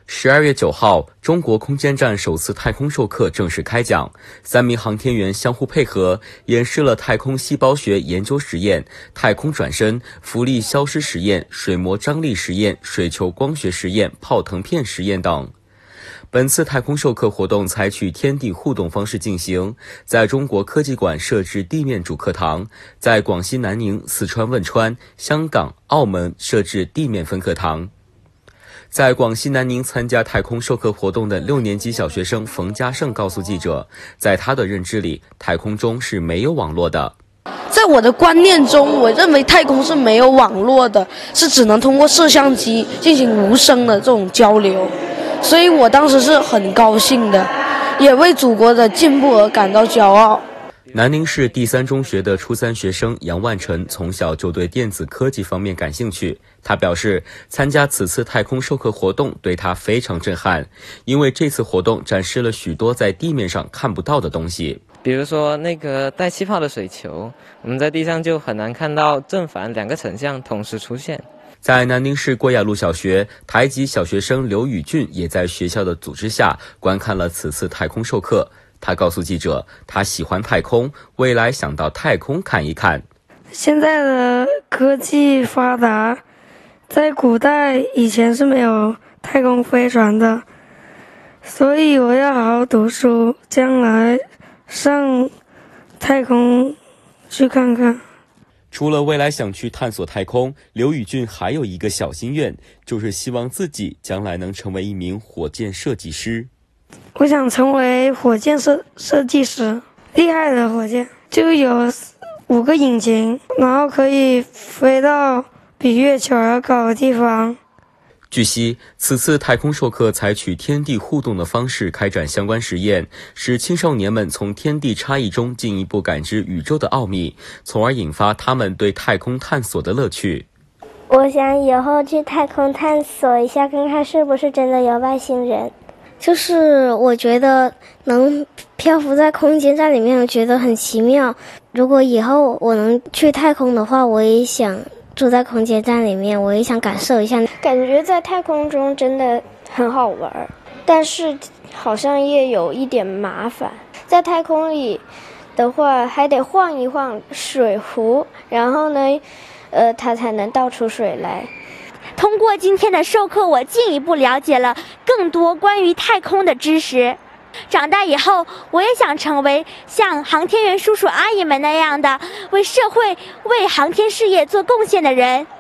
12月9号，中国空间站首次太空授课正式开讲，3名航天员相互配合，演示了太空细胞学研究实验、太空转身、浮力消失实验、水膜张力实验、水球光学实验、泡腾片实验等。本次太空授课活动采取天地互动方式进行，在中国科技馆设置地面主课堂，在广西南宁、四川汶川、香港、澳门设置地面分课堂。在广西南宁参加太空授课活动的6年级小学生冯家胜告诉记者，在他的认知里，太空中是没有网络的。 在我的观念中，我认为太空是没有网络的，是只能通过摄像机进行无声的这种交流，所以我当时是很高兴的，也为祖国的进步而感到骄傲。 南宁市第3中学的初3学生杨万晨从小就对电子科技方面感兴趣。他表示，参加此次太空授课活动对他非常震撼，因为这次活动展示了许多在地面上看不到的东西。 比如说那个带气泡的水球，我们在地上就很难看到正反2个成像同时出现。 在南宁市郭雅路小学，台籍小学生刘宇俊也在学校的组织下观看了此次太空授课。他告诉记者，他喜欢太空，未来想到太空看一看。 现在的科技发达，在古代以前是没有太空飞船的，所以我要好好读书，将来上太空去看看。 除了未来想去探索太空，刘宇俊还有一个小心愿，就是希望自己将来能成为一名火箭设计师。 我想成为火箭设计师，厉害的火箭就有5个引擎，然后可以飞到比月球要高的地方。 据悉，此次太空授课采取天地互动的方式开展相关实验，使青少年们从天地差异中进一步感知宇宙的奥秘，从而引发他们对太空探索的乐趣。 我想以后去太空探索一下，看看是不是真的有外星人。就是我觉得能漂浮在空间站里面，我觉得很奇妙。如果以后我能去太空的话，我也想住在空间站里面，我也想感受一下。感觉在太空中真的很好玩，但是好像也有一点麻烦。在太空里的话，还得晃一晃水壶，然后呢，它才能倒出水来。 通过今天的授课，我进一步了解了更多关于太空的知识。长大以后，我也想成为像航天员叔叔阿姨们那样的为社会、为航天事业做贡献的人。